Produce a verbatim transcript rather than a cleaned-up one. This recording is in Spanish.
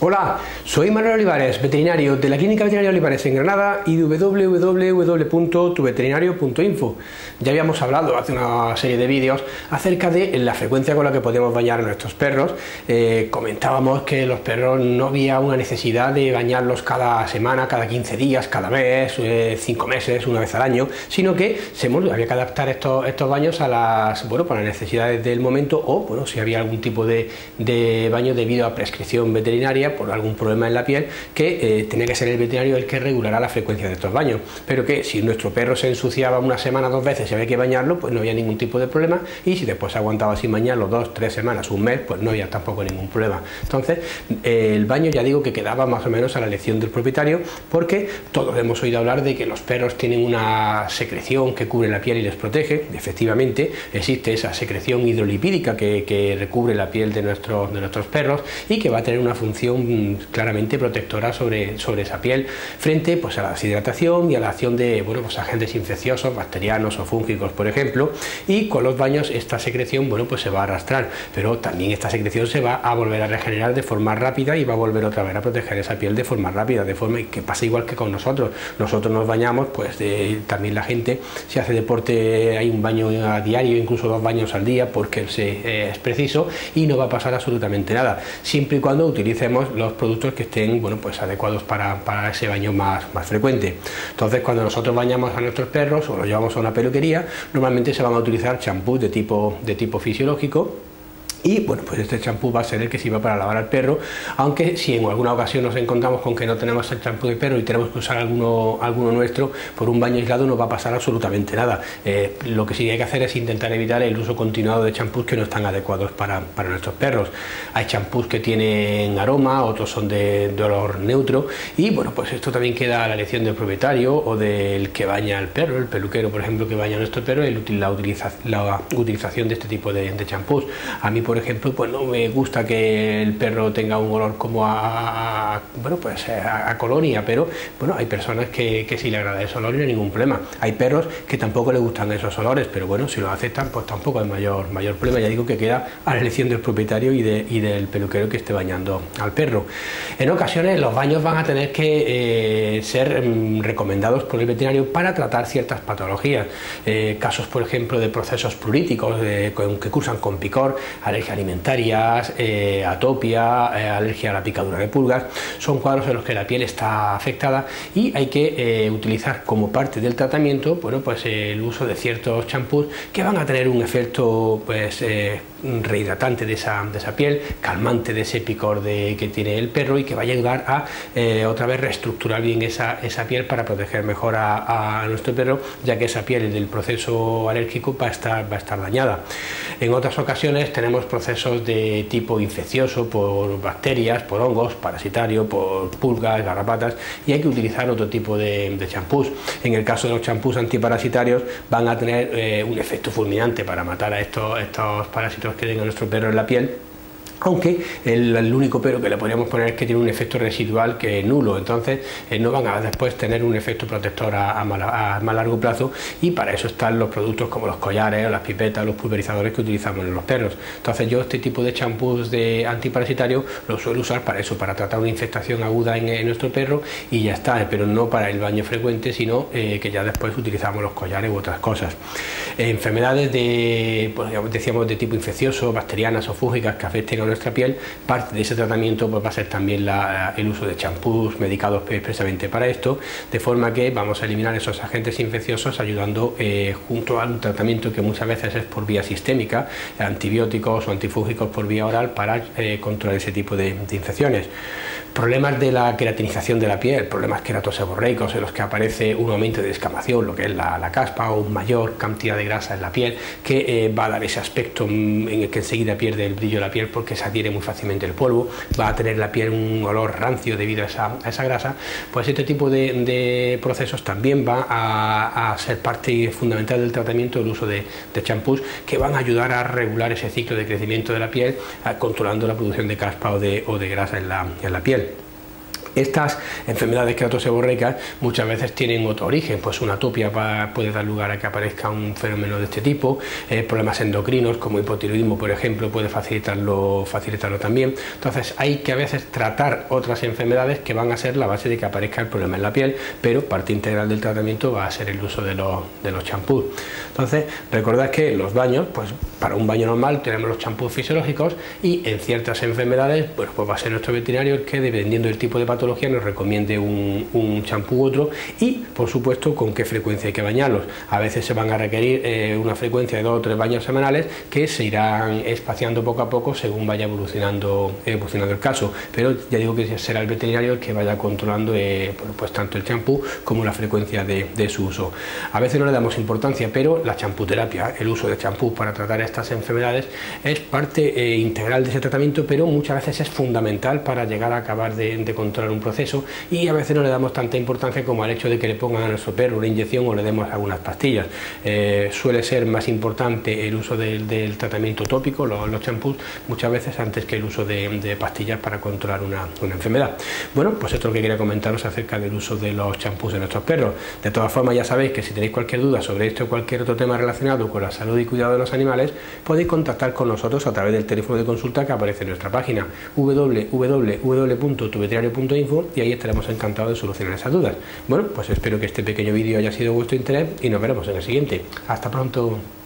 Hola, soy Manuel Olivares, veterinario de la Clínica Veterinaria Olivares en Granada y de w w w punto tu veterinario punto info. Ya habíamos hablado hace una serie de vídeos acerca de la frecuencia con la que podemos bañar a nuestros perros. Eh, comentábamos que los perros no había una necesidad de bañarlos cada semana, cada quince días, cada mes, eh, cinco meses, una vez al año, sino que se, bueno, había que adaptar estos, estos baños a las, bueno, para las necesidades del momento o bueno, si había algún tipo de, de baño debido a prescripción veterinaria por algún problema en la piel, que eh, tenía que ser el veterinario el que regulará la frecuencia de estos baños, pero que si nuestro perro se ensuciaba una semana, dos veces y había que bañarlo, pues no había ningún tipo de problema, y si después aguantaba sin bañarlo dos, tres semanas, un mes, pues no había tampoco ningún problema. Entonces eh, el baño, ya digo, que quedaba más o menos a la elección del propietario, porque todos hemos oído hablar de que los perros tienen una secreción que cubre la piel y les protege. Efectivamente existe esa secreción hidrolipídica que, que recubre la piel de nuestros, de nuestros perros y que va a tener una función claramente protectora sobre, sobre esa piel frente pues, a la deshidratación y a la acción de bueno, pues, agentes infecciosos, bacterianos o fúngicos, por ejemplo, y con los baños esta secreción bueno, pues, se va a arrastrar, pero también esta secreción se va a volver a regenerar de forma rápida y va a volver otra vez a proteger esa piel de forma rápida, de forma que pasa igual que con nosotros. Nosotros nos bañamos, pues de, también la gente, si hace deporte hay un baño a diario, incluso dos baños al día porque se, eh, es preciso, y no va a pasar absolutamente nada, siempre y cuando utilicemos los productos que estén bueno, pues adecuados para, para ese baño más, más frecuente. Entonces, cuando nosotros bañamos a nuestros perros o los llevamos a una peluquería, normalmente se van a utilizar champús de tipo, de tipo fisiológico. Y bueno, pues este champú va a ser el que sirva para lavar al perro, aunque si en alguna ocasión nos encontramos con que no tenemos el champú de perro y tenemos que usar alguno, alguno nuestro, por un baño aislado no va a pasar absolutamente nada. Eh, lo que sí hay que hacer es intentar evitar el uso continuado de champús que no están adecuados para, para nuestros perros. Hay champús que tienen aroma, otros son de, de olor neutro, y bueno, pues esto también queda a la elección del propietario o del que baña al perro, el peluquero, por ejemplo, que baña a nuestro perro, y la, utiliza, la utilización de este tipo de, de champús. A mí, por ejemplo, pues no me gusta que el perro tenga un olor como a, a bueno, pues a, a colonia, pero bueno, hay personas que, que sí le agrada ese olor y no hay ningún problema. Hay perros que tampoco les gustan esos olores, pero bueno, si los aceptan, pues tampoco hay mayor, mayor problema. Ya digo que queda a la elección del propietario y, de, y del peluquero que esté bañando al perro. En ocasiones los baños van a tener que eh, ser mm, recomendados por el veterinario para tratar ciertas patologías. Eh, casos, por ejemplo, de procesos pruríticos eh, que cursan con picor, alergia alimentarias, eh, atopia, eh, alergia a la picadura de pulgas, son cuadros en los que la piel está afectada y hay que eh, utilizar como parte del tratamiento bueno, pues, eh, el uso de ciertos champús que van a tener un efecto pues, eh, rehidratante de esa, de esa piel, calmante de ese picor de, que tiene el perro, y que va a ayudar a eh, otra vez reestructurar bien esa, esa piel para proteger mejor a, a nuestro perro, ya que esa piel del proceso alérgico va a estar, va a estar dañada. En otras ocasiones tenemos procesos de tipo infeccioso por bacterias, por hongos, parasitario, por pulgas, garrapatas, y hay que utilizar otro tipo de, de champús. En el caso de los champús antiparasitarios van a tener eh, un efecto fulminante para matar a estos, estos parásitos que tenga nuestro perro en la piel, aunque el, el único pero que le podríamos poner es que tiene un efecto residual que es nulo, entonces eh, no van a después tener un efecto protector a, a, mal, a más largo plazo, y para eso están los productos como los collares, las pipetas, los pulverizadores que utilizamos en los perros. Entonces yo este tipo de champús de antiparasitario los suelo usar para eso, para tratar una infectación aguda en, en nuestro perro, y ya está, pero no para el baño frecuente, sino eh, que ya después utilizamos los collares u otras cosas. Eh, enfermedades de, pues, decíamos, de tipo infeccioso, bacterianas o fúngicas que afecten a nuestra piel, parte de ese tratamiento pues va a ser también la, el uso de champús medicados expresamente para esto, de forma que vamos a eliminar esos agentes infecciosos ayudando eh, junto a un tratamiento que muchas veces es por vía sistémica, antibióticos o antifúngicos por vía oral, para eh, controlar ese tipo de, de infecciones. Problemas de la queratinización de la piel, problemas queratoseborreicos en los que aparece un aumento de descamación, lo que es la, la caspa, o mayor cantidad de grasa en la piel, que eh, va a dar ese aspecto en el que enseguida pierde el brillo de la piel porque se adhiere muy fácilmente el polvo, va a tener la piel un olor rancio debido a esa, a esa grasa. Pues este tipo de, de procesos también va a, a ser parte fundamental del tratamiento, el uso de, de champús que van a ayudar a regular ese ciclo de crecimiento de la piel, a, controlando la producción de caspa o de, o de grasa en la, en la piel. Estas enfermedades queratoseborreicas muchas veces tienen otro origen, pues una atopia va, puede dar lugar a que aparezca un fenómeno de este tipo, eh, problemas endocrinos como hipotiroidismo, por ejemplo, puede facilitarlo, facilitarlo también. Entonces hay que a veces tratar otras enfermedades que van a ser la base de que aparezca el problema en la piel, pero parte integral del tratamiento va a ser el uso de los, de los champús. Entonces recordad que los baños, pues para un baño normal tenemos los champús fisiológicos y en ciertas enfermedades, bueno, pues va a ser nuestro veterinario el que, dependiendo del tipo de patología, nos recomiende un champú u otro, y por supuesto con qué frecuencia hay que bañarlos. A veces se van a requerir eh, una frecuencia de dos o tres baños semanales que se irán espaciando poco a poco según vaya evolucionando, evolucionando el caso, pero ya digo que será el veterinario el que vaya controlando eh, bueno, pues tanto el champú como la frecuencia de, de su uso. A veces no le damos importancia, pero la champuterapia, el uso de champú para tratar estas enfermedades, es parte eh, integral de ese tratamiento, pero muchas veces es fundamental para llegar a acabar de, de controlar un proceso, y a veces no le damos tanta importancia como al hecho de que le pongan a nuestro perro una inyección o le demos algunas pastillas. Eh, suele ser más importante el uso del, del tratamiento tópico, los, los champús, muchas veces antes que el uso de, de pastillas para controlar una, una enfermedad. Bueno, pues esto es lo que quería comentaros acerca del uso de los champús de nuestros perros. De todas formas, ya sabéis que si tenéis cualquier duda sobre esto o cualquier otro tema relacionado con la salud y cuidado de los animales, podéis contactar con nosotros a través del teléfono de consulta que aparece en nuestra página w w w punto tu veterinario punto info, y ahí estaremos encantados de solucionar esas dudas. Bueno, pues espero que este pequeño vídeo haya sido de vuestro interés y nos veremos en el siguiente. Hasta pronto.